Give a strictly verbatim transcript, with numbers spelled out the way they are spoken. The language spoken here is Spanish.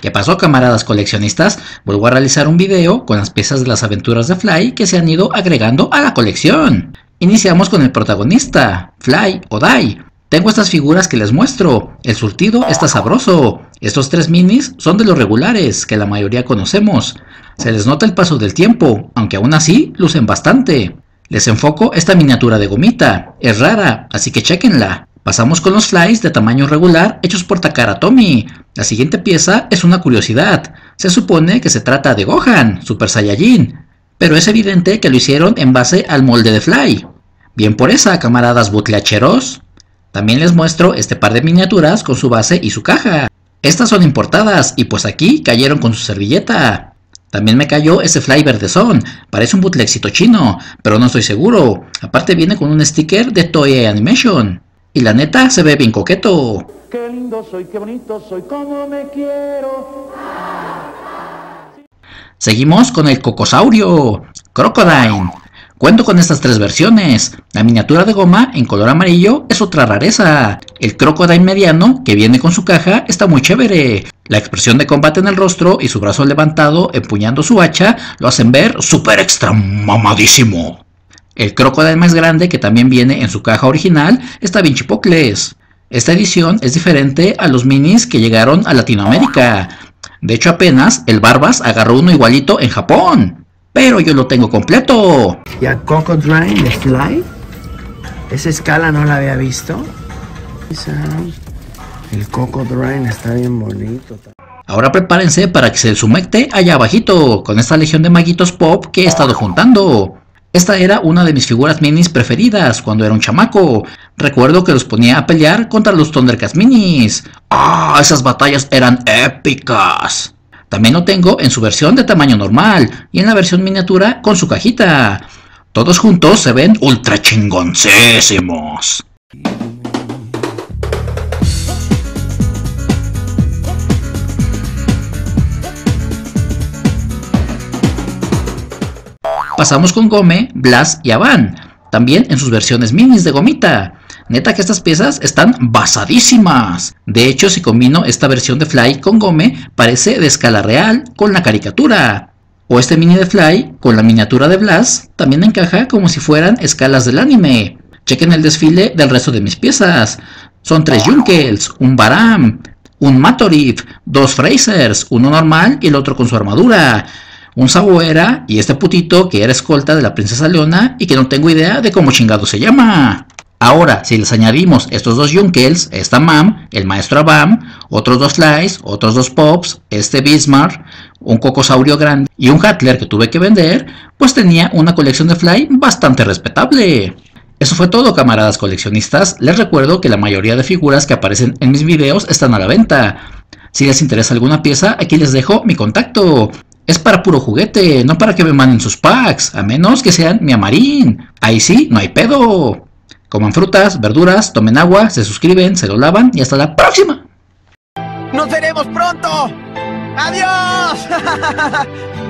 ¿Qué pasó, camaradas coleccionistas? Vuelvo a realizar un video con las piezas de las aventuras de Fly que se han ido agregando a la colección. Iniciamos con el protagonista, Fly o Die. Tengo estas figuras que les muestro, el surtido está sabroso. Estos tres minis son de los regulares, que la mayoría conocemos. Se les nota el paso del tiempo, aunque aún así lucen bastante. Les enfoco esta miniatura de gomita, es rara, así que chequenla. Pasamos con los Flys de tamaño regular hechos por Takara Tomy. La siguiente pieza es una curiosidad. Se supone que se trata de Gohan, Super Saiyajin, pero es evidente que lo hicieron en base al molde de Fly. Bien por esa, camaradas butleacheros. También les muestro este par de miniaturas con su base y su caja. Estas son importadas y pues aquí cayeron con su servilleta. También me cayó ese Fly verdezón, parece un bootlegcito chino, pero no estoy seguro. Aparte viene con un sticker de Toei Animation. Y la neta se ve bien coqueto. Qué lindo soy, qué bonito soy, cómo me quiero. Seguimos con el Cocosaurio, Crocodile. Cuento con estas tres versiones. La miniatura de goma en color amarillo es otra rareza. El Crocodile mediano, que viene con su caja, está muy chévere. La expresión de combate en el rostro y su brazo levantado empuñando su hacha lo hacen ver súper extra mamadísimo. El Crocodile más grande, que también viene en su caja original, está bien chipocles. Esta edición es diferente a los minis que llegaron a Latinoamérica. De hecho, apenas el Barbas agarró uno igualito en Japón. Pero yo lo tengo completo. ¿Y a Cocodrile de Fly? Esa escala no la había visto. El Cocodrile está bien bonito. Ahora prepárense para que se les humecte allá abajito con esta legión de maguitos pop que he estado juntando. Esta era una de mis figuras minis preferidas cuando era un chamaco. Recuerdo que los ponía a pelear contra los Thundercats minis. ¡Ah! Esas batallas eran épicas. También lo tengo en su versión de tamaño normal y en la versión miniatura con su cajita. Todos juntos se ven ultra chingoncísimos. Pasamos con Gome, Blast y Avan, también en sus versiones minis de gomita. Neta que estas piezas están basadísimas. De hecho, si combino esta versión de Fly con Gome, parece de escala real con la caricatura. O este mini de Fly con la miniatura de Blast también encaja como si fueran escalas del anime. Chequen el desfile del resto de mis piezas. Son tres Junkels, un Baram, un Matorif, dos Frasers, uno normal y el otro con su armadura. Un Saboera y este putito que era escolta de la princesa Leona y que no tengo idea de cómo chingado se llama. Ahora, si les añadimos estos dos Junkels, esta Mam, el maestro Abam, otros dos Flys, otros dos Pops, este Bismarck, un Cocosaurio grande y un Hatler que tuve que vender, pues tenía una colección de Fly bastante respetable. Eso fue todo, camaradas coleccionistas. Les recuerdo que la mayoría de figuras que aparecen en mis videos están a la venta. Si les interesa alguna pieza, aquí les dejo mi contacto. Es para puro juguete, no para que me manden sus packs, a menos que sean mi Amarín. Ahí sí, no hay pedo. Coman frutas, verduras, tomen agua, se suscriben, se lo lavan y hasta la próxima. ¡Nos veremos pronto! ¡Adiós!